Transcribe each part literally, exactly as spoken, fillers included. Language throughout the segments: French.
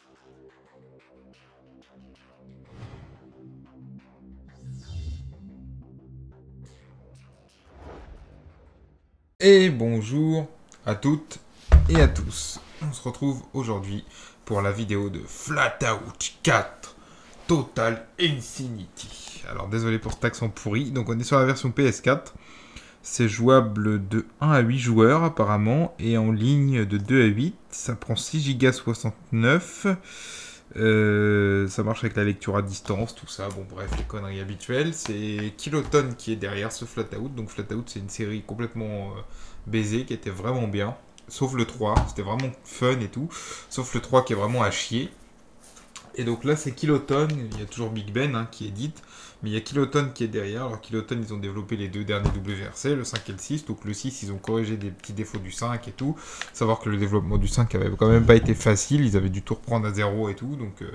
Et bonjour à toutes et à tous. On se retrouve aujourd'hui pour la vidéo de Flatout quatre Total Insanity. Alors désolé pour cet accent pourri. Donc on est sur la version P S quatre. C'est jouable de un à huit joueurs apparemment. Et en ligne de deux à huit. Ça prend six giga soixante-neuf. Euh, ça marche avec la lecture à distance, tout ça. Bon bref, les conneries habituelles. C'est Kiloton qui est derrière ce Flatout. Donc Flatout c'est une série complètement euh, baisée qui était vraiment bien. Sauf le trois, c'était vraiment fun et tout. Sauf le trois qui est vraiment à chier. Et donc là c'est Kiloton, il y a toujours Big Ben hein, qui édite. Mais il y a Kiloton qui est derrière. Alors Kiloton ils ont développé les deux derniers W R C, le cinq et le six. Donc le six ils ont corrigé des petits défauts du cinq et tout. Savoir que le développement du cinq avait quand même pas été facile. Ils avaient dû tout reprendre à zéro et tout. Donc euh...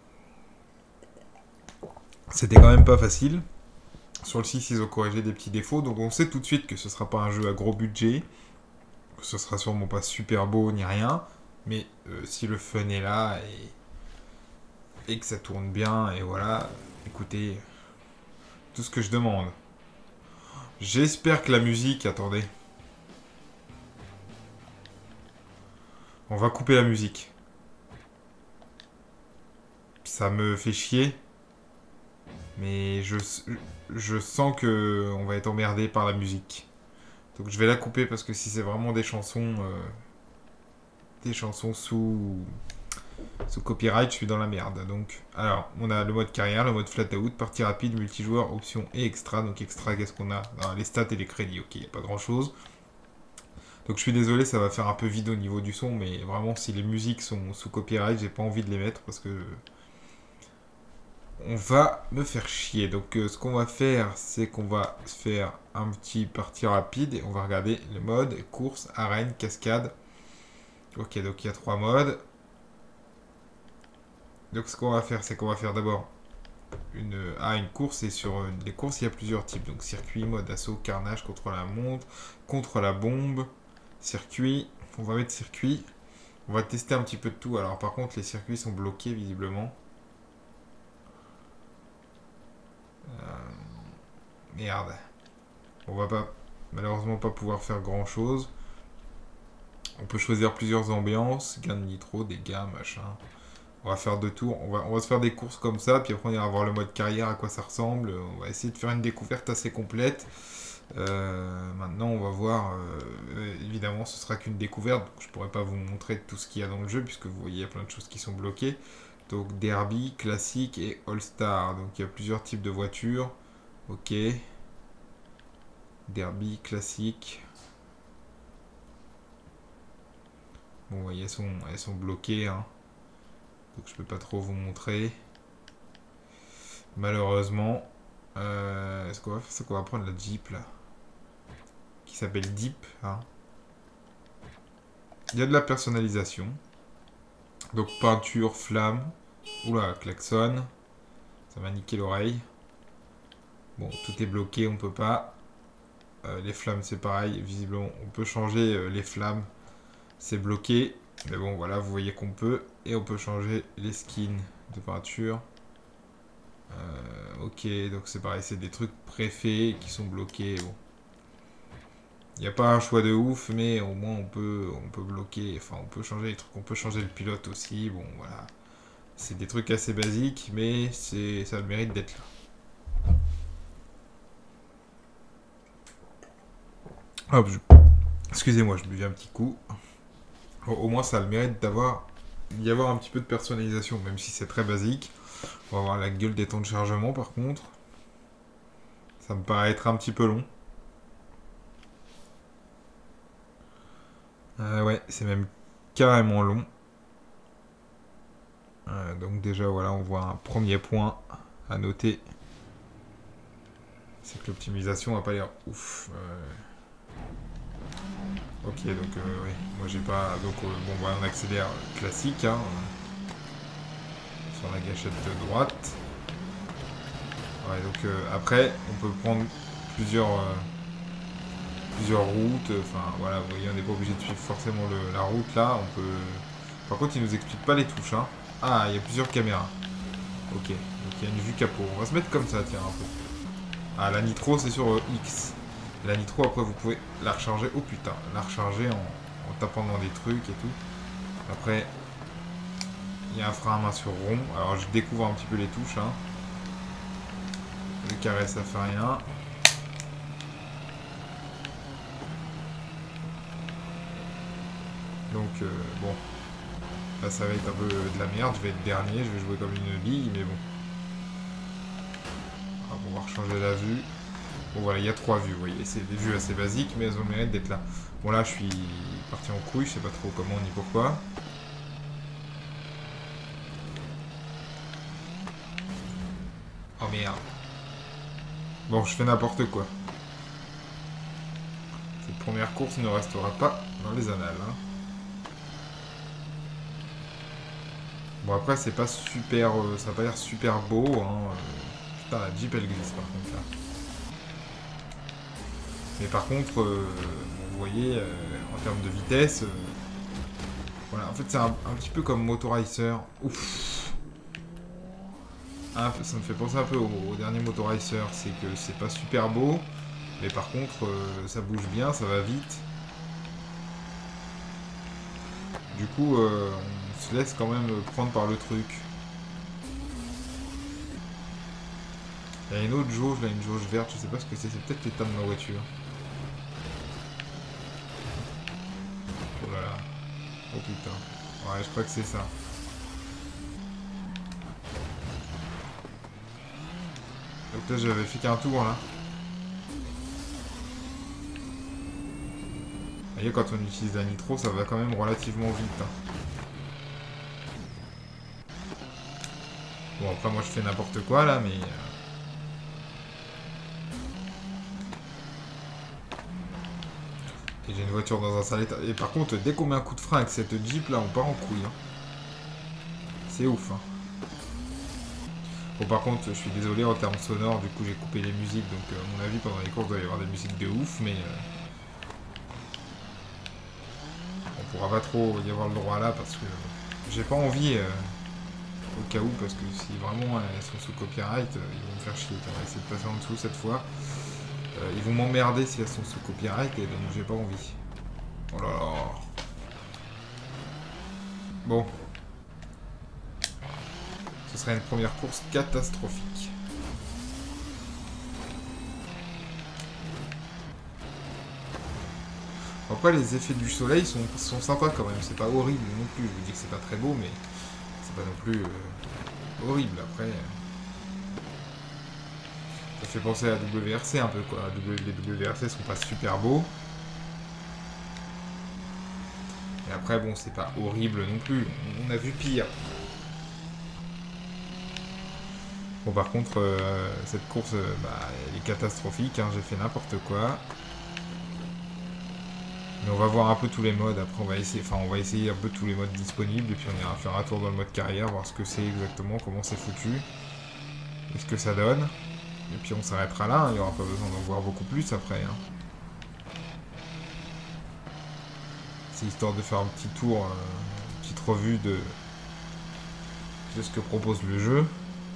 c'était quand même pas facile. Sur le six ils ont corrigé des petits défauts. Donc on sait tout de suite que ce sera pas un jeu à gros budget. Que ce sera sûrement pas super beau ni rien. Mais euh, si le fun est là et... et que ça tourne bien et voilà. Écoutez... tout ce que je demande. J'espère que la musique... Attendez. On va couper la musique. Ça me fait chier. Mais je, je sens que on va être emmerdé par la musique. Donc je vais la couper parce que si c'est vraiment des chansons... Euh, des chansons sous... sous copyright, je suis dans la merde. Donc, alors, on a le mode carrière, le mode flatout, partie rapide, multijoueur, options et extra. Donc extra, qu'est-ce qu'on a? Non, les stats et les crédits, ok, il n'y a pas grand-chose. Donc je suis désolé, ça va faire un peu vide au niveau du son, mais vraiment, si les musiques sont sous copyright, j'ai pas envie de les mettre parce que... on va me faire chier. Donc euh, ce qu'on va faire, c'est qu'on va faire un petit partie rapide et on va regarder le mode, course, arène, cascade. Ok, donc il y a trois modes. Donc ce qu'on va faire, c'est qu'on va faire d'abord une, ah, une course. Et sur euh, les courses, il y a plusieurs types. Donc circuit, mode assaut, carnage, contre la montre, contre la bombe, circuit. On va mettre circuit. On va tester un petit peu de tout. Alors par contre, les circuits sont bloqués visiblement. Euh, merde. On va pas, malheureusement pas pouvoir faire grand chose. On peut choisir plusieurs ambiances, gain de nitro, dégâts, machin. On va faire deux tours, on va, on va se faire des courses comme ça, puis après on ira voir le mode carrière, à quoi ça ressemble. On va essayer de faire une découverte assez complète. Euh, maintenant on va voir, euh, évidemment ce sera qu'une découverte, donc je pourrais pas vous montrer tout ce qu'il y a dans le jeu, puisque vous voyez il y a plein de choses qui sont bloquées. Donc Derby, classique et All-Star, donc il y a plusieurs types de voitures. Ok. Derby, classique. Bon, vous voyez, elles sont, elles sont bloquées, hein. Donc je peux pas trop vous montrer. Malheureusement. Euh, ce qu'on va faire, c'est qu'on va prendre la Jeep là. Qui s'appelle Deep. Hein. Il y a de la personnalisation. Donc peinture, flamme. Oula, klaxon. Ça m'a niqué l'oreille. Bon, tout est bloqué, on peut pas. Euh, les flammes c'est pareil. Visiblement, on peut changer euh, les flammes. C'est bloqué. Mais bon, voilà, vous voyez qu'on peut. Et on peut changer les skins de peinture. Euh, ok, donc c'est pareil, c'est des trucs préfaits qui sont bloqués. Bon. Il n'y a pas un choix de ouf, mais au moins on peut, on peut bloquer. Enfin, on peut changer les trucs. On peut changer le pilote aussi. Bon, voilà. C'est des trucs assez basiques, mais c'est, ça a le mérite d'être là. Hop, je... excusez-moi, je buvais un petit coup. Bon, au moins, ça a le mérite d'avoir, d'y avoir un petit peu de personnalisation, même si c'est très basique. On va voir la gueule des temps de chargement, par contre. Ça me paraît être un petit peu long. Euh, ouais, c'est même carrément long. Euh, donc déjà, voilà, on voit un premier point à noter. C'est que l'optimisation n'a pas l'air ouf. Euh... Ok, donc euh, oui, moi j'ai pas... Donc euh, bon, voilà, on accélère classique, hein, sur la gâchette de droite. Ouais, donc euh, après, on peut prendre plusieurs... Euh, plusieurs routes, enfin voilà, vous voyez, on n'est pas obligé de suivre forcément le, la route là, on peut... Par contre, il nous explique pas les touches, hein. Ah, il y a plusieurs caméras. Ok, donc il y a une vue capot. On va se mettre comme ça, tiens, un peu. Ah, la nitro, c'est sur euh, X. Et la nitro, après, vous pouvez la recharger. Oh putain, la recharger en, en tapant dans des trucs et tout. Après, il y a un frein à main sur rond. Alors, je découvre un petit peu les touches. Hein. Le carré, ça fait rien. Donc, euh, bon. Là, ça va être un peu de la merde. Je vais être dernier. Je vais jouer comme une bille, mais bon. Alors, on va rechanger la vue. Bon, voilà, il y a trois vues. Vous voyez, c'est des vues assez basiques, mais elles ont le mérite d'être là. Bon, là, je suis parti en couille. Je sais pas trop comment ni pourquoi. Oh merde. Bon, je fais n'importe quoi. Cette première course ne restera pas dans les annales. Hein. Bon, après, c'est pas super... Euh, ça va pas l'air super beau. Hein. Euh, putain, la Jeep, elle glisse, par contre, là. Mais par contre, euh, vous voyez, euh, en termes de vitesse... Euh, voilà, en fait, c'est un, un petit peu comme Motorizer. Ouf. Un peu, ça me fait penser un peu au, au dernier Motorizer. C'est que c'est pas super beau. Mais par contre, euh, ça bouge bien, ça va vite. Du coup, euh, on se laisse quand même prendre par le truc. Il y a une autre jauge, là, une jauge verte, je sais pas ce que c'est, c'est peut-être l'état de ma voiture. Oh là là. Oh putain. Ouais, je crois que c'est ça. Donc là, j'avais fait qu'un tour, là. Vous voyez, quand on utilise la nitro, ça va quand même relativement vite. Hein. Bon, après, moi, je fais n'importe quoi, là, mais... Et j'ai une voiture dans un sale état. Et par contre, dès qu'on met un coup de frein avec cette Jeep, là, on part en couille. Hein. C'est ouf, hein. Bon, par contre, je suis désolé, en termes sonores, du coup, j'ai coupé les musiques. Donc, euh, à mon avis, pendant les courses, il doit y avoir des musiques de ouf, mais... Euh... On pourra pas trop y avoir le droit là, parce que j'ai pas envie... Euh... Au cas où, parce que si vraiment elles sont sous copyright, euh, ils vont me faire chier. On va essayer de passer en dessous cette fois. Euh, ils vont m'emmerder si elles sont sous copyright, et donc j'ai pas envie. Oh là là. Bon. Ce serait une première course catastrophique. Après, les effets du soleil sont, sont sympas quand même. C'est pas horrible non plus. Je vous dis que c'est pas très beau, mais c'est pas non plus euh, horrible. Après, ça fait penser à W R C un peu, quoi. Les W R C sont pas super beaux. Et après, bon, c'est pas horrible non plus. On a vu pire. Bon, par contre, euh, cette course, euh, bah, elle est catastrophique. Hein. J'ai fait n'importe quoi. Mais on va voir un peu tous les modes. Après, on va essayer, enfin, on va essayer un peu tous les modes disponibles. Et puis, on ira faire un tour dans le mode carrière, voir ce que c'est exactement, comment c'est foutu. Et ce que ça donne. Et puis, on s'arrêtera là. Hein. Il n'y aura pas besoin d'en voir beaucoup plus après. Hein. C'est histoire de faire un petit tour, euh, une petite revue de, de ce que propose le jeu.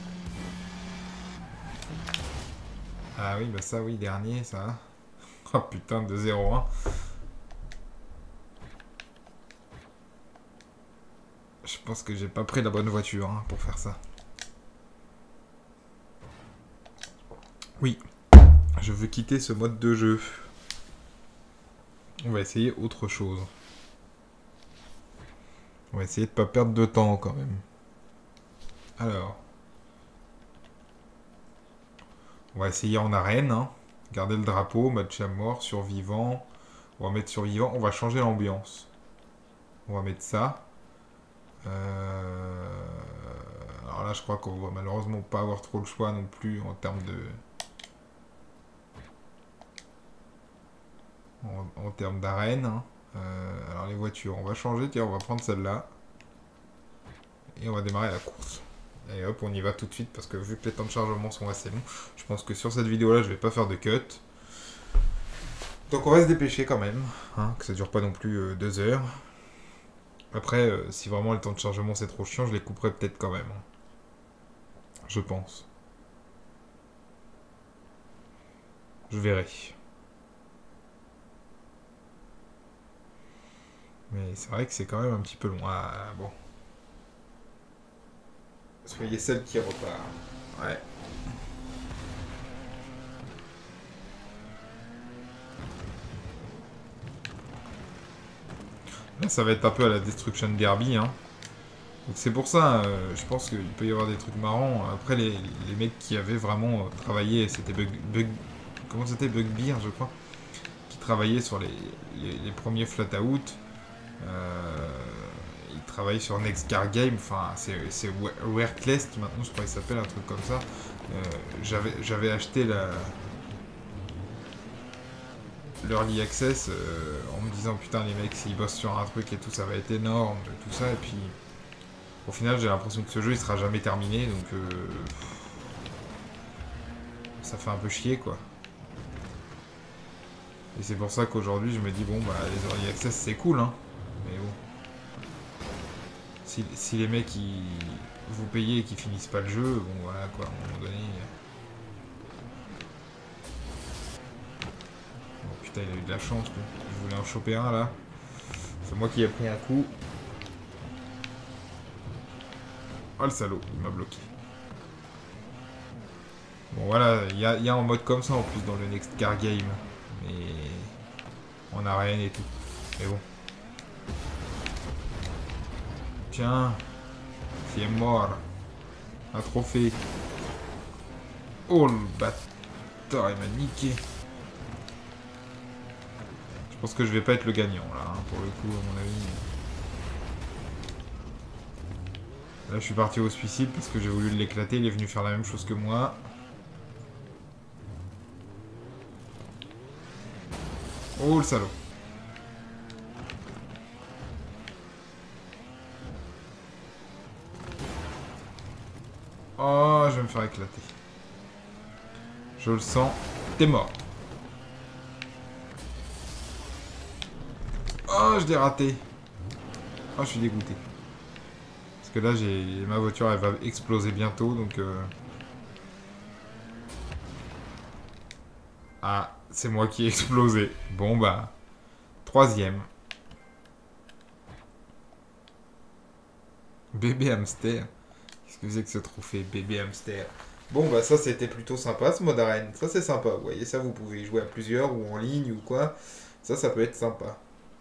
Ah oui, bah ça, oui, dernier, ça. Oh putain, de zéro un. Je pense que j'ai pas pris la bonne voiture hein, pour faire ça. Oui, je veux quitter ce mode de jeu. On va essayer autre chose. On va essayer de pas perdre de temps quand même. Alors. On va essayer en arène. Hein. Garder le drapeau, match à mort, survivant. On va mettre survivant. On va changer l'ambiance. On va mettre ça. Euh... Alors là, je crois qu'on va malheureusement pas avoir trop le choix non plus en termes de... En, en termes d'arène. Hein. Euh, alors les voitures, on va changer. Tiens, on va prendre celle-là. Et on va démarrer la course. Et hop, on y va tout de suite parce que vu que les temps de chargement sont assez longs, je pense que sur cette vidéo-là, je vais pas faire de cut. Donc on va se dépêcher quand même, hein, que ça dure pas non plus euh, deux heures. Après, euh, si vraiment le temps de chargement c'est trop chiant, je les couperai peut-être quand même. Hein. Je pense. Je verrai. Mais c'est vrai que c'est quand même un petit peu long. Ah, bon. Soyez celle qui repart. Ouais. Là, ça va être un peu à la Destruction Derby. Hein. Donc c'est pour ça, euh, je pense qu'il peut y avoir des trucs marrants. Après, les, les mecs qui avaient vraiment euh, travaillé, c'était Bug, Bug... Comment c'était Bugbear, je crois. Qui travaillait sur les, les, les premiers Flatout. Euh, il travaille sur Next Car Game. Enfin, c'est Workless maintenant, je crois qu'il s'appelle, un truc comme ça. Euh, J'avais acheté la... l'Early Access euh, en me disant putain les mecs s'ils bossent sur un truc et tout ça va être énorme, tout ça, et puis au final j'ai l'impression que ce jeu il sera jamais terminé, donc euh, ça fait un peu chier quoi. Et c'est pour ça qu'aujourd'hui je me dis bon bah les Early Access c'est cool hein, mais bon. Si, si les mecs ils vous payez et qu'ils finissent pas le jeu, bon voilà quoi, à un moment donné... Oh putain il a eu de la chance quoi. Je voulais en choper un là. C'est moi qui ai pris un coup. Oh le salaud, il m'a bloqué. Bon voilà, il y a, y a un mode comme ça en plus dans le Next Car Game. Mais on a rien et tout. Mais bon. Tiens. C'est mort. Un trophée. Oh le bâtard, il m'a niqué. Je pense que je vais pas être le gagnant là, hein, pour le coup, à mon avis. Là je suis parti au suicide parce que j'ai voulu l'éclater, il est venu faire la même chose que moi. Oh le salaud. Oh, je vais me faire éclater. Je le sens. T'es mort. Oh, je l'ai raté. Oh, je suis dégoûté. Parce que là, j'ai ma voiture, elle va exploser bientôt, donc... Euh... Ah, c'est moi qui ai explosé. Bon, bah... Troisième. Bébé hamster. Qu'est-ce que c'est que ce trophée, bébé hamster? Bon, bah ça, c'était plutôt sympa, ce mode arène. Ça, c'est sympa. Vous voyez, ça, vous pouvez y jouer à plusieurs, ou en ligne, ou quoi. Ça, ça peut être sympa.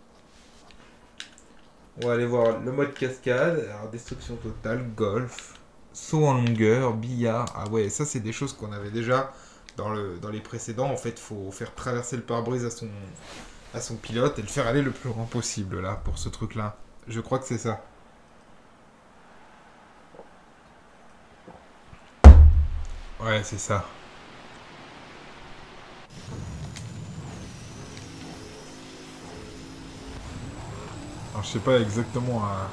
On va aller voir le mode cascade, alors destruction totale, golf, saut en longueur, billard. Ah ouais, ça c'est des choses qu'on avait déjà dans, le, dans les précédents. En fait, il faut faire traverser le pare-brise à son, à son pilote et le faire aller le plus loin possible là pour ce truc-là. Je crois que c'est ça. Ouais, c'est ça. Alors, je sais pas exactement à...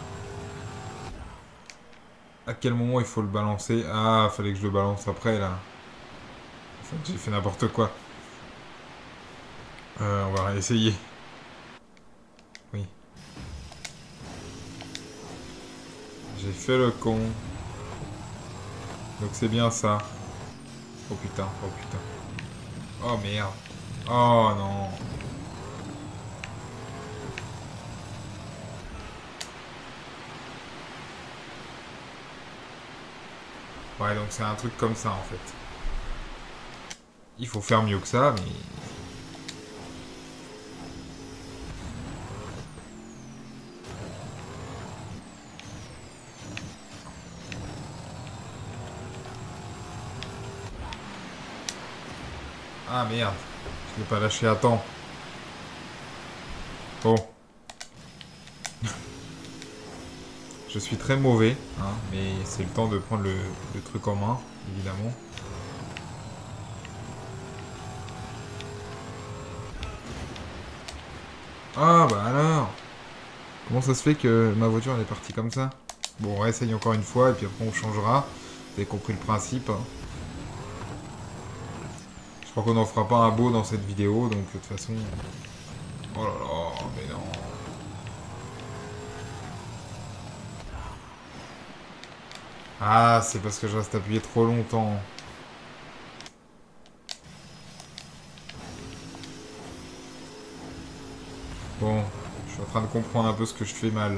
à quel moment il faut le balancer. Ah, fallait que je le balance après là. En fait, j'ai fait n'importe quoi. Euh, on va essayer. Oui. J'ai fait le con. Donc c'est bien ça. Oh putain, oh putain. Oh merde. Oh non. Ouais, donc c'est un truc comme ça en fait. Il faut faire mieux que ça, mais... Ah merde. Je l'ai pas lâché à temps. Bon. Je suis très mauvais, hein, mais c'est le temps de prendre le, le truc en main, évidemment. Ah bah alors. Comment ça se fait que ma voiture elle est partie comme ça? Bon, on réessaye encore une fois et puis après on changera. Vous avez compris le principe. Hein. Je crois qu'on n'en fera pas un beau dans cette vidéo, donc de toute façon... Oh là là, mais non. Ah, c'est parce que je reste appuyé trop longtemps. Bon, je suis en train de comprendre un peu ce que je fais mal.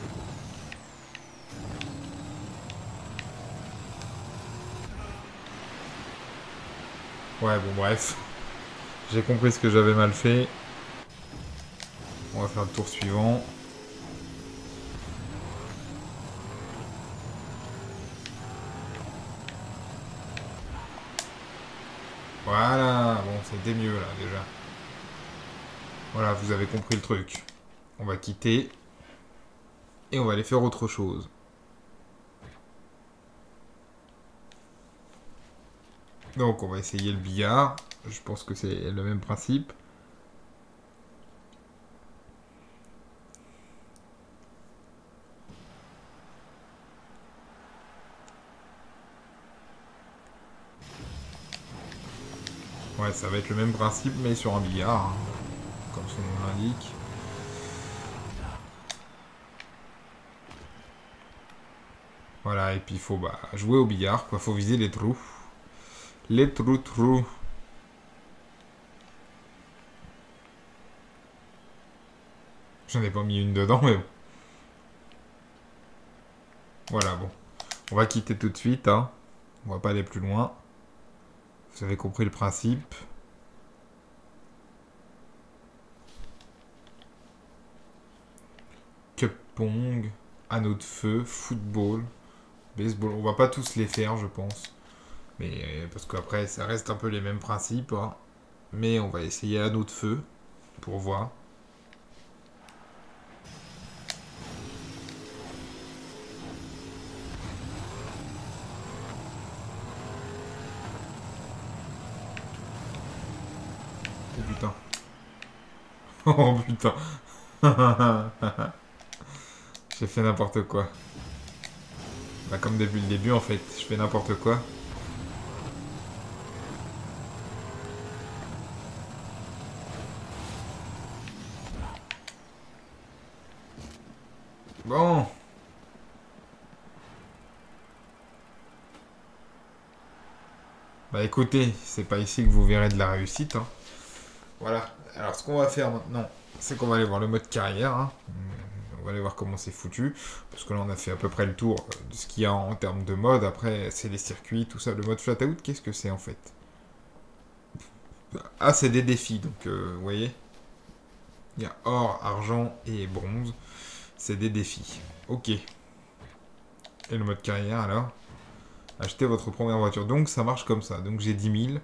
Ouais, bon, bref. J'ai compris ce que j'avais mal fait. On va faire le tour suivant. Voilà, bon, c'était mieux là déjà. Voilà, vous avez compris le truc. On va quitter. Et on va aller faire autre chose. Donc on va essayer le billard. Je pense que c'est le même principe. Ouais, ça va être le même principe, mais sur un billard, hein, comme son nom l'indique. Voilà, et puis il faut bah, jouer au billard, quoi. Faut viser les trous. Les trous, trous. J'en ai pas mis une dedans, mais bon. Voilà, bon. On va quitter tout de suite, hein. On va pas aller plus loin. Vous avez compris le principe. Cup pong, anneau de feu, football, baseball. On va pas tous les faire, je pense. Mais euh, parce qu'après, ça reste un peu les mêmes principes. Hein. Mais on va essayer anneau de feu pour voir. Oh putain. Oh putain. J'ai fait n'importe quoi. Bah comme depuis le début en fait, je fais n'importe quoi. Bon. Bah écoutez, c'est pas ici que vous verrez de la réussite. Hein. Voilà. Alors ce qu'on va faire maintenant, c'est qu'on va aller voir le mode carrière. Hein. On va aller voir comment c'est foutu. Parce que là on a fait à peu près le tour de ce qu'il y a en termes de mode. Après c'est les circuits, tout ça. Le mode flat out, qu'est-ce que c'est en fait? Ah c'est des défis, donc euh, vous voyez. Il y a or, argent et bronze. C'est des défis. Ok. Et le mode carrière alors? Achetez votre première voiture. Donc ça marche comme ça. Donc j'ai dix mille.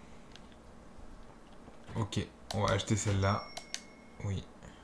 Ok. On va acheter celle-là. Oui.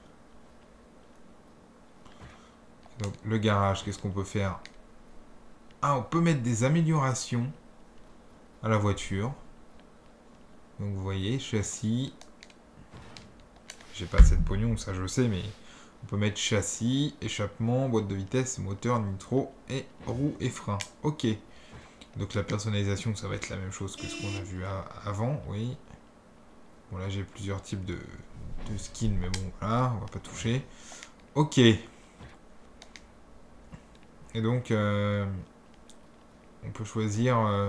Donc le garage, qu'est-ce qu'on peut faire? Ah, on peut mettre des améliorations à la voiture. Donc vous voyez, châssis. J'ai pas assez de pognon, ça je le sais, mais on peut mettre châssis, échappement, boîte de vitesse, moteur, nitro et roues et freins. Ok. Donc la personnalisation, ça va être la même chose que ce qu'on a vu avant, oui. Bon là j'ai plusieurs types de, de skins, mais bon voilà, on va pas toucher. Ok. Et donc euh, on peut choisir. Euh,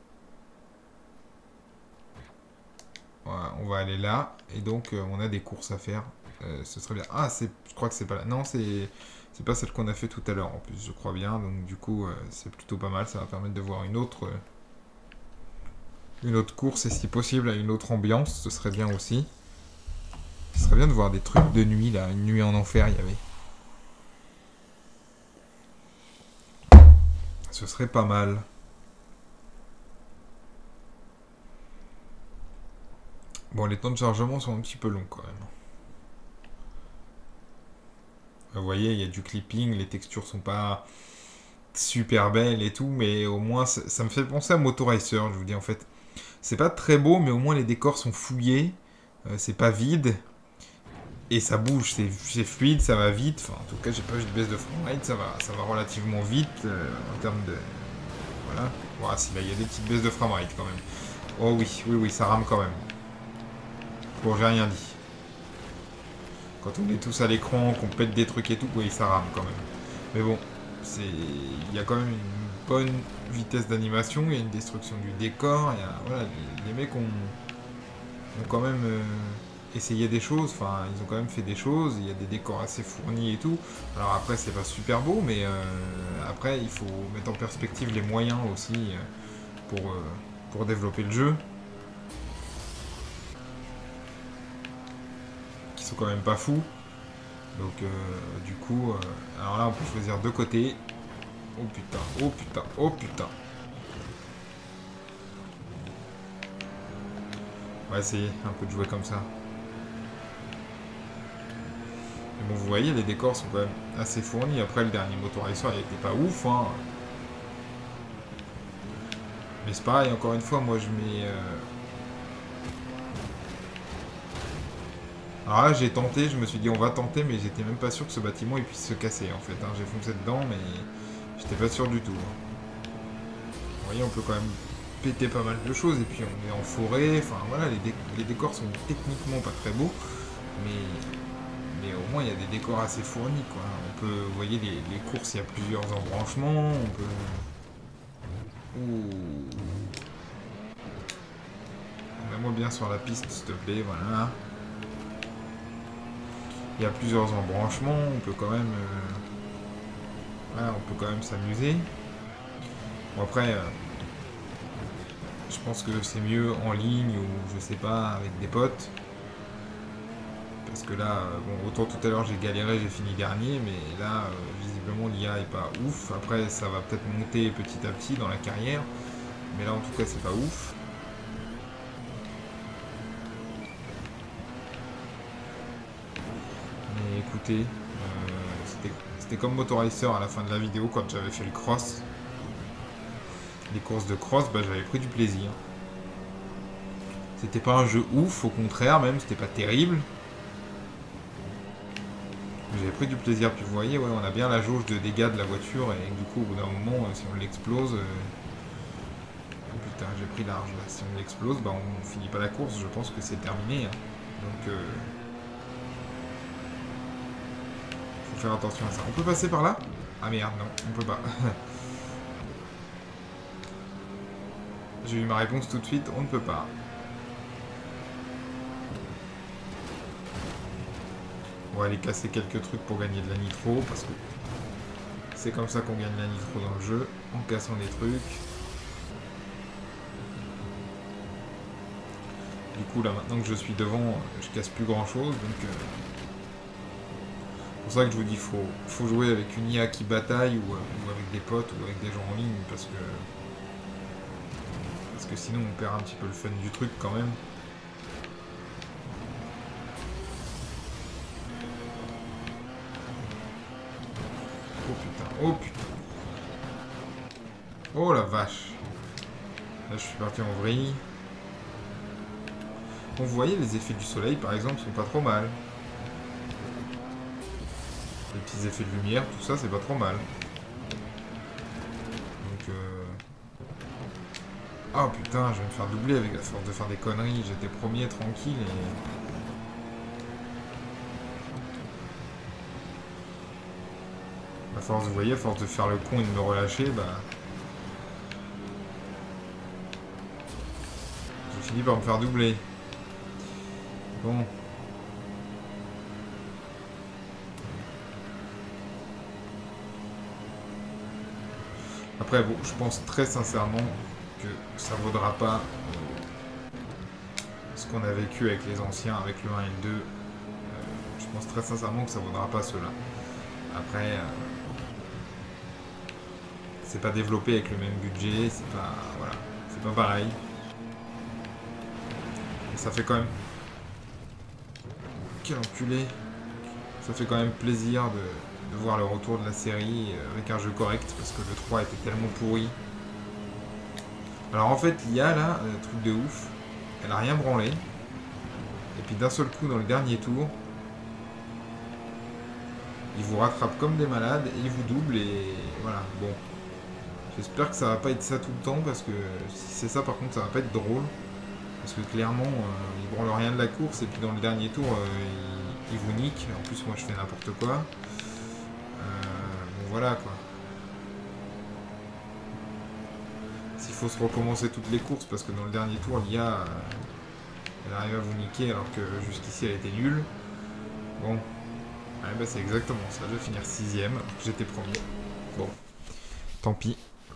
voilà, on va aller là et donc euh, on a des courses à faire. Euh, ce serait bien. Ah c'est, je crois que c'est pas là. Non c'est, c'est pas celle qu'on a fait tout à l'heure en plus, je crois bien. Donc du coup euh, c'est plutôt pas mal. Ça va permettre de voir une autre. Euh, une autre course et si possible à une autre ambiance, ce serait bien aussi. Ce serait bien de voir des trucs de nuit là, une nuit en enfer il y avait. Ce serait pas mal. Bon les temps de chargement sont un petit peu longs quand même. Vous voyez il y a du clipping, les textures sont pas super belles et tout, mais au moins ça, ça me fait penser à Motoracer, je vous dis en fait. C'est pas très beau mais au moins les décors sont fouillés, euh, c'est pas vide. Et ça bouge, c'est fluide, ça va vite. Enfin, en tout cas, j'ai pas vu de baisse de framerate, ça va, ça va relativement vite euh, en termes de. Voilà. Voilà, si là, il y a des petites baisses de framerate quand même. Oh oui, oui, oui, ça rame quand même. Bon, j'ai rien dit. Quand on est tous à l'écran, qu'on pète des trucs et tout, oui, ça rame quand même. Mais bon, c'est, il y a quand même une pas une vitesse d'animation, il y a une destruction du décor, il y a, voilà, les, les mecs ont, ont quand même euh, essayé des choses, enfin ils ont quand même fait des choses, il y a des décors assez fournis et tout. Alors après c'est pas super beau, mais euh, après il faut mettre en perspective les moyens aussi euh, pour, euh, pour développer le jeu. Qui sont quand même pas fous. Donc euh, du coup, euh, alors là on peut choisir deux côtés. Oh putain, oh putain, oh putain. On va essayer un peu de jouer comme ça. Mais bon, vous voyez, les décors sont quand même assez fournis. Après, le dernier Motoracer, il était pas ouf, hein. Mais c'est pareil, encore une fois, moi je mets... Euh... Alors là, j'ai tenté, je me suis dit on va tenter, mais j'étais même pas sûr que ce bâtiment il puisse se casser en fait. Hein. J'ai foncé dedans, mais j'étais pas sûr du tout. Hein. Vous voyez, on peut quand même péter pas mal de choses, et puis on est en forêt, enfin voilà, les, dé les décors sont techniquement pas très beaux, mais, mais au moins il y a des décors assez fournis, quoi. On peut, vous voyez, les, les courses, il y a plusieurs embranchements, on peut... Ouh. Mets-moi bien sur la piste, s'il te plaît, voilà. Il y a plusieurs embranchements, on peut quand même... Euh... Voilà, on peut quand même s'amuser. Bon après... Euh... Je pense que c'est mieux en ligne ou je sais pas, avec des potes. Parce que là, bon, autant tout à l'heure j'ai galéré, j'ai fini dernier, mais là, euh, visiblement l'I A est pas ouf. Après, ça va peut-être monter petit à petit dans la carrière. Mais là, en tout cas, c'est pas ouf. Mais écoutez, euh, c'était comme Motoracer à la fin de la vidéo quand j'avais fait le cross. Les courses de cross, bah, j'avais pris du plaisir. C'était pas un jeu ouf, au contraire même, c'était pas terrible. J'avais pris du plaisir, puis vous voyez, ouais, on a bien la jauge de dégâts de la voiture, et du coup, au bout d'un moment, euh, si on l'explose... Euh... Oh putain, j'ai pris large, là. Si on l'explose, bah on finit pas la course, je pense que c'est terminé. Hein. Donc, euh... faut faire attention à ça. On peut passer par là? Ah merde, non, on peut pas. J'ai eu ma réponse tout de suite, on ne peut pas. On va aller casser quelques trucs pour gagner de la nitro, parce que c'est comme ça qu'on gagne la nitro dans le jeu, en cassant des trucs. Du coup, là, maintenant que je suis devant, je casse plus grand chose, donc... Euh... C'est pour ça que je vous dis, faut, faut jouer avec une I A qui bataille, ou, ou avec des potes, ou avec des gens en ligne, parce que... Parce que sinon, on perd un petit peu le fun du truc, quand même. Oh putain, oh putain. Oh la vache. Là, je suis parti en vrille. Bon, vous voyez, les effets du soleil, par exemple, sont pas trop mal. Les petits effets de lumière, tout ça, c'est pas trop mal. Donc, euh... oh putain, je vais me faire doubler avec la force de faire des conneries. J'étais premier, tranquille, et... À force, vous voyez, à force de faire le con et de me relâcher, bah... j'ai fini par me faire doubler. Bon. Après, bon, je pense très sincèrement que ça vaudra pas euh, ce qu'on a vécu avec les anciens, avec le un et le deux. Euh, je pense très sincèrement que ça vaudra pas cela. Après, euh, c'est pas développé avec le même budget, c'est pas, voilà, c'est pas pareil. Et ça fait quand même... Quel enculé. Ça fait quand même plaisir de, de voir le retour de la série avec un jeu correct, parce que le trois était tellement pourri. Alors en fait, l'I A là, un truc de ouf, elle a rien branlé. Et puis d'un seul coup, dans le dernier tour, il vous rattrape comme des malades et il vous double et voilà, bon. J'espère que ça va pas être ça tout le temps, parce que si c'est ça par contre, ça va pas être drôle. Parce que clairement, euh, il branle rien de la course et puis dans le dernier tour, euh, il, il vous nique. En plus, moi je fais n'importe quoi. Euh, bon voilà quoi. s'il faut se recommencer toutes les courses, parce que dans le dernier tour, l'I A, euh, elle arrive à vous niquer alors que jusqu'ici elle était nulle. Bon, ouais, bah c'est exactement ça, je vais finir sixième, alors que j'étais premier. Bon, tant pis.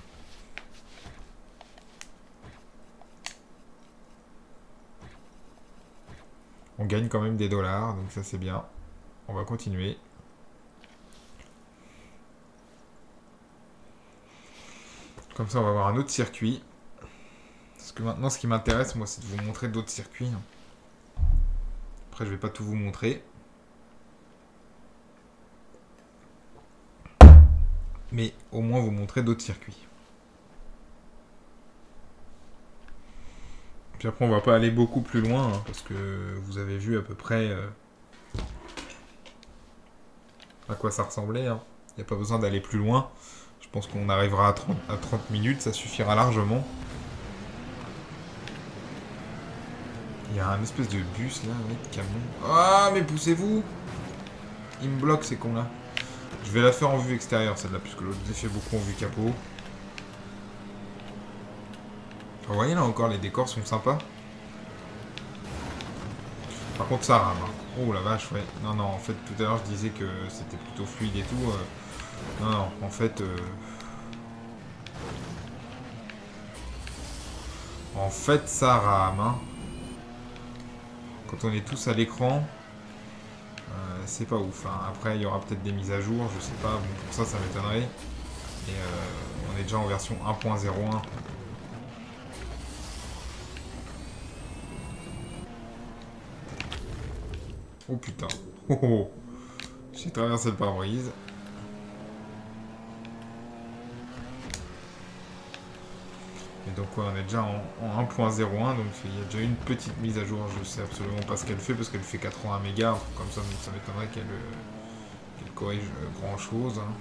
On gagne quand même des dollars, donc ça c'est bien. On va continuer. Comme ça, on va avoir un autre circuit. Parce que maintenant, ce qui m'intéresse, moi, c'est de vous montrer d'autres circuits. Après, je vais pas tout vous montrer. Mais au moins vous montrer d'autres circuits. Puis après, on va pas aller beaucoup plus loin, hein, parce que vous avez vu à peu près euh, à quoi ça ressemblait. Il hein. n'y a pas besoin d'aller plus loin. Je pense qu'on arrivera à trente, à trente minutes, ça suffira largement. Il y a un espèce de bus là, ouais, de camion. Ah, mais poussez-vous! Il me bloque ces cons là. Je vais la faire en vue extérieure celle-là, puisque l'autre j'ai fait beaucoup en vue capot. Vous voyez là encore, les décors sont sympas. Par contre ça rame. Hein. Oh la vache, ouais. Non, non, en fait tout à l'heure je disais que c'était plutôt fluide et tout. Euh... Non, non, en fait... Euh... En fait ça rame. Hein. Quand on est tous à l'écran, euh, c'est pas ouf. Hein. Après il y aura peut-être des mises à jour, je sais pas. Bon, pour ça, ça m'étonnerait. Et euh, on est déjà en version un point zéro un. Oh putain. Oh, oh. J'ai traversé le pare-brise. Et donc ouais, on est déjà en, en un point zéro un, donc il y a déjà une petite mise à jour. Je sais absolument pas ce qu'elle fait, parce qu'elle fait quatre-vingts mégas, comme ça, ça m'étonnerait qu'elle qu'elle corrige grand chose. Hein.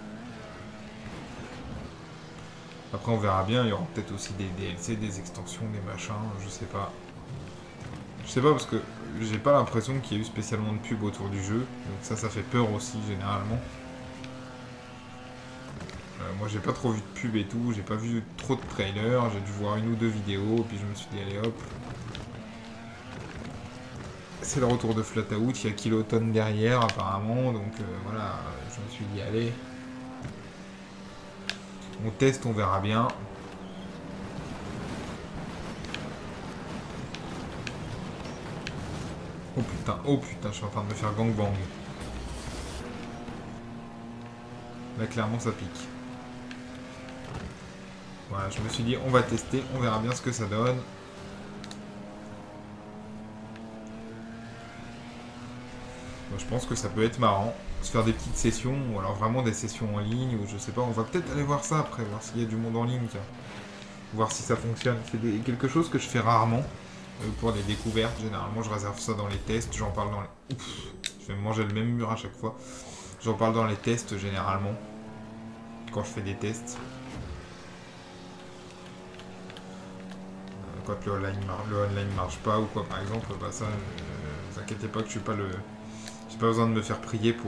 Après on verra bien, il y aura peut-être aussi des D L C, des extensions, des machins, je sais pas. Je sais pas parce que j'ai pas l'impression qu'il y a eu spécialement de pub autour du jeu, donc ça, ça fait peur aussi généralement. Euh, moi j'ai pas trop vu de pub et tout, j'ai pas vu trop de trailers, j'ai dû voir une ou deux vidéos, puis je me suis dit allez hop. C'est le retour de Flatout, il y a Kiloton derrière apparemment, donc euh, voilà, je me suis dit allez. On teste, on verra bien. Oh putain, oh putain, je suis en train de me faire gangbang. Là clairement ça pique. Voilà, je me suis dit on va tester, on verra bien ce que ça donne. Bon, je pense que ça peut être marrant, se faire des petites sessions, ou alors vraiment des sessions en ligne, ou je sais pas, on va peut-être aller voir ça après, voir s'il y a du monde en ligne, tiens. Voir si ça fonctionne. C'est des... quelque chose que je fais rarement, euh, pour les découvertes, généralement je réserve ça dans les tests, j'en parle dans les... Ouf, je vais me manger le même mur à chaque fois. J'en parle dans les tests généralement, quand je fais des tests. Quand le online, mar... le online marche pas ou quoi par exemple, bah ça, euh, vous inquiétez pas que je suis pas le... J'ai pas besoin de me faire prier pour...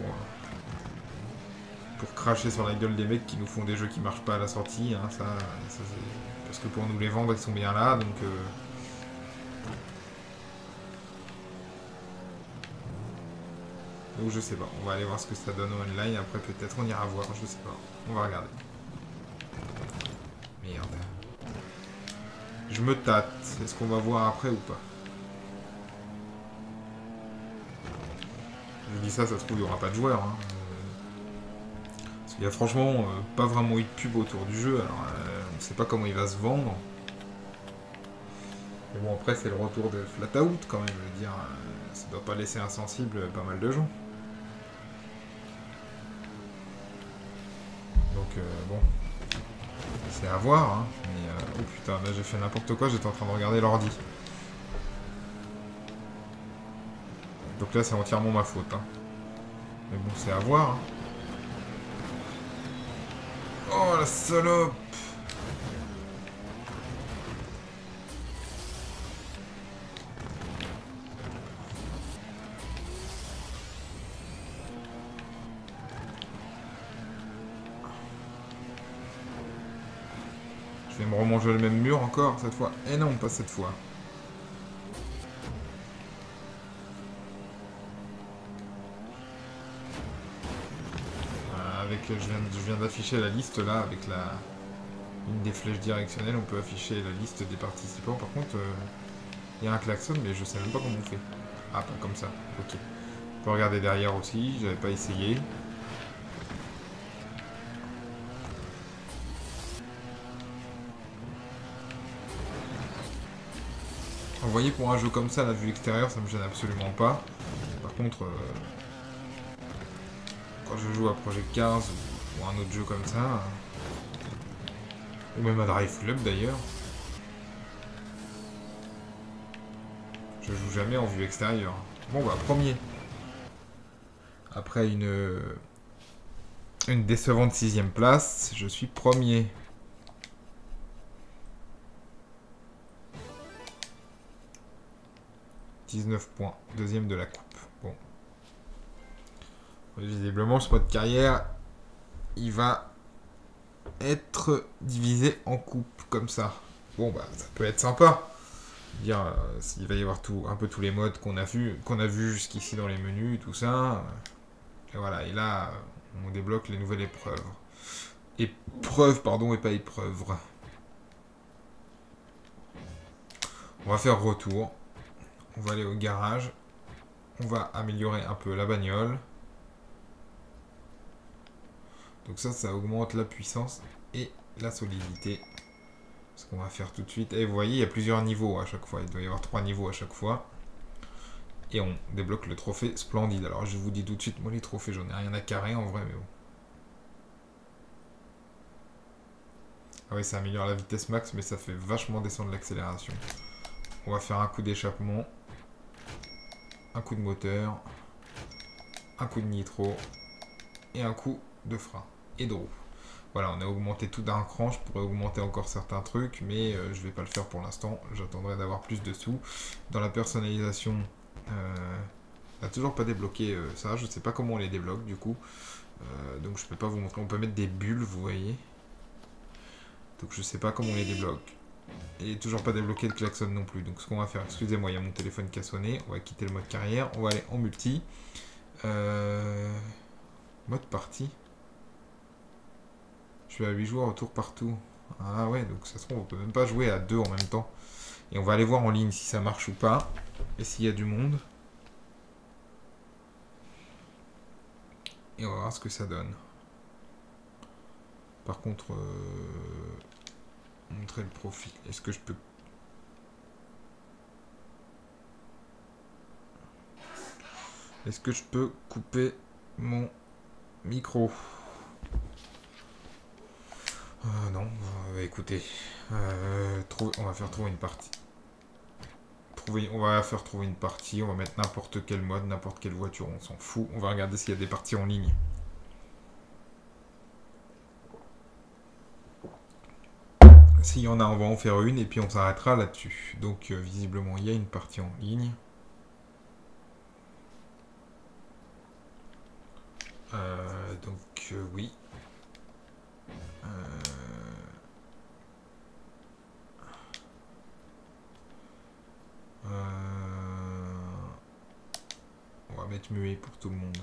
pour cracher sur la gueule des mecs qui nous font des jeux qui marchent pas à la sortie, hein, ça, ça c'est... Parce que pour nous les vendre, ils sont bien là, donc... Euh... Donc je sais pas, on va aller voir ce que ça donne au online, après peut-être on ira voir, je sais pas, on va regarder. Merde. Je me tâte, est-ce qu'on va voir après ou pas? Je dis ça, ça se trouve il n'y aura pas de joueurs. Hein. Parce qu'il y a franchement euh, pas vraiment eu de pub autour du jeu, alors euh, on ne sait pas comment il va se vendre. Mais bon, après c'est le retour de Flatout quand même, je veux dire, euh, ça doit pas laisser insensible pas mal de gens. Donc euh, bon, c'est à voir, hein. Mais euh, oh putain, là j'ai fait n'importe quoi, j'étais en train de regarder l'ordi. Donc là c'est entièrement ma faute. Hein. Mais bon, c'est à voir. Hein. Oh la salope! Je Je vais me remanger le même mur encore cette fois. Et non, pas cette fois. Euh, avec, je viens, je viens d'afficher la liste là, avec la une des flèches directionnelles, on peut afficher la liste des participants. Par contre, il euh, y a un klaxon, mais je sais même pas comment on fait. Ah, pas comme ça, ok. On peut regarder derrière aussi, j'avais pas essayé. Vous voyez, pour un jeu comme ça, la vue extérieure, ça me gêne absolument pas. Par contre, euh, quand je joue à Project Cars ou, ou un autre jeu comme ça, euh, ou même à Drive Club d'ailleurs, je joue jamais en vue extérieure. Bon bah, premier. Après une, une décevante sixième place, je suis premier. dix-neuf points, deuxième de la coupe. Bon. Visiblement, ce mode carrière, il va être divisé en coupes, comme ça. Bon, bah, ça peut être sympa. Dire, euh, il va y avoir tout, un peu tous les modes qu'on a vu, qu'on a vu jusqu'ici dans les menus, tout ça. Et voilà, et là, on débloque les nouvelles épreuves. Épreuves, pardon, et pas épreuves. On va faire retour. On va aller au garage. On va améliorer un peu la bagnole. Donc ça, ça augmente la puissance et la solidité. Ce qu'on va faire tout de suite. Et vous voyez, il y a plusieurs niveaux à chaque fois. Il doit y avoir trois niveaux à chaque fois. Et on débloque le trophée splendide. Alors je vous dis tout de suite, moi les trophées, j'en ai rien à carrer en vrai, mais bon. Ah oui, ça améliore la vitesse max, mais ça fait vachement descendre l'accélération. On va faire un coup d'échappement. Un coup de moteur. Un coup de nitro. Et un coup de frein. Et de roue. Voilà, on a augmenté tout d'un cran. Je pourrais augmenter encore certains trucs, mais euh, je vais pas le faire pour l'instant. J'attendrai d'avoir plus de sous. Dans la personnalisation, euh, on n'a toujours pas débloqué euh, ça. Je sais pas comment on les débloque du coup. Euh, donc je peux pas vous montrer. On peut mettre des bulles, vous voyez. Donc je sais pas comment on les débloque. Et toujours pas débloqué le klaxon non plus. Donc ce qu'on va faire, excusez-moi, il y a mon téléphone qui a sonné. On va quitter le mode carrière. On va aller en multi. Euh... Mode partie. Je suis à huit joueurs autour partout. Ah ouais, donc ça se trouve, on peut même pas jouer à deux en même temps. Et on va aller voir en ligne si ça marche ou pas. Et s'il y a du monde. Et on va voir ce que ça donne. Par contre, euh... montrer le profil. Est-ce que je peux... Est-ce que je peux couper mon micro? Euh, non, euh, écoutez, euh, trouver, on va faire trouver une partie. Trouver, on va faire trouver une partie, on va mettre n'importe quel mode, n'importe quelle voiture, on s'en fout. On va regarder s'il y a des parties en ligne. S'il y en a, on va en faire une et puis on s'arrêtera là-dessus. Donc, euh, visiblement, il y a une partie en ligne. Euh, donc, euh, oui. Euh... Euh... On va mettre muet pour tout le monde.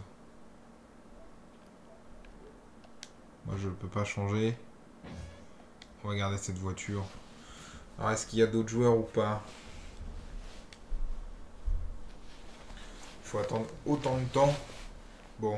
Moi je ne peux pas changer. On va regarder cette voiture. Alors est-ce qu'il y a d'autres joueurs ou pas? Il faut attendre autant de temps. Bon.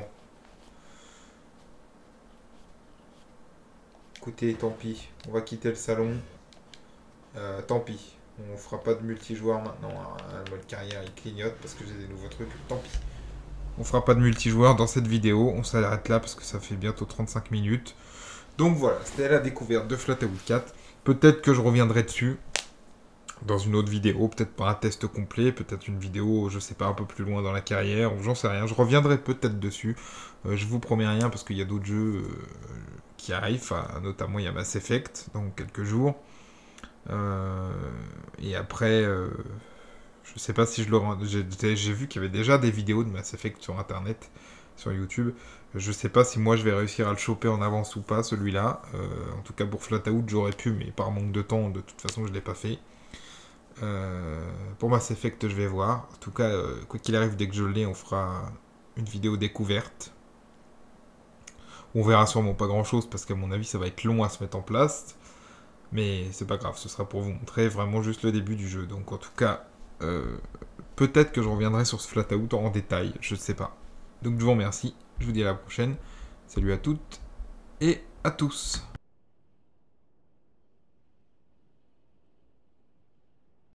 Écoutez, tant pis. On va quitter le salon. Euh, tant pis. On fera pas de multijoueur maintenant. Le mode carrière il clignote parce que j'ai des nouveaux trucs. Tant pis. On fera pas de multijoueur dans cette vidéo. On s'arrête là parce que ça fait bientôt trente-cinq minutes. Donc voilà, c'était la découverte de Flatout quatre. Peut-être que je reviendrai dessus dans une autre vidéo. Peut-être pas un test complet. Peut-être une vidéo, je sais pas, un peu plus loin dans la carrière. Ou j'en sais rien. Je reviendrai peut-être dessus. Euh, je vous promets rien parce qu'il y a d'autres jeux euh, qui arrivent. Enfin, notamment, il y a Mass Effect dans quelques jours. Euh, et après... Euh, je sais pas si je le rends... J'ai vu qu'il y avait déjà des vidéos de Mass Effect sur internet. sur YouTube. Je sais pas si moi je vais réussir à le choper en avance ou pas, celui-là. Euh, en tout cas, pour Flatout, j'aurais pu, mais par manque de temps, de toute façon, je l'ai pas fait. Euh, pour Mass Effect, je vais voir. En tout cas, euh, quoi qu'il arrive, dès que je l'ai, on fera une vidéo découverte. On verra sûrement pas grand-chose, parce qu'à mon avis, ça va être long à se mettre en place. Mais c'est pas grave, ce sera pour vous montrer vraiment juste le début du jeu. Donc en tout cas, euh, peut-être que je reviendrai sur ce Flatout en détail, je ne sais pas. Donc je vous remercie, je vous dis à la prochaine. Salut à toutes et à tous.